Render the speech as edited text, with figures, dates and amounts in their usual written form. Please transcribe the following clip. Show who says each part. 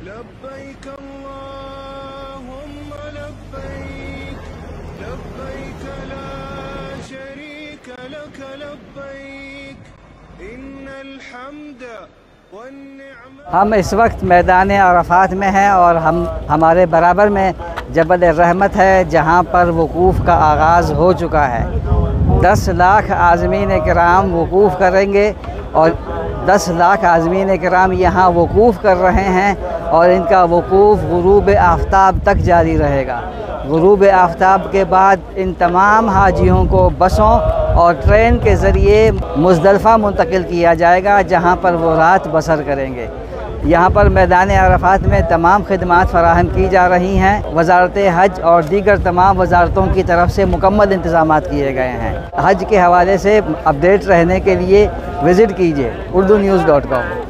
Speaker 1: لبيك اللهم لبيك لبيك لا شريك لك لبيك إن الحمد والنعمة.
Speaker 2: ہم اس وقت میدان عرفات میں ہیں اور ہمارے برابر میں جبل رحمت ہے جہاں پر وقوف کا آغاز ہو چکا ہے. 10 لاکھ عازمین کرام وقوف کریں گے اور 10 لاکھ عازمین کرام یہاں وقوف کر رہے ہیں اور ان کا وقوف غروب آفتاب تک جاری رہے گا. غروب آفتاب کے بعد ان تمام حاجیوں کو بسوں اور ٹرین کے ذریعے مزدلفہ منتقل کیا جائے گا جہاں پر وہ رات بسر کریں گے. یہاں پر میدان عرفات میں تمام خدمات فراہم کی جا رہی ہیں. وزارت حج اور دیگر تمام وزارتوں کی طرف سے مکمل انتظامات کیے گئے ہیں. حج کے حوالے سے اپڈیٹ رہنے کے لیے وزٹ کیجیے urdunews.com.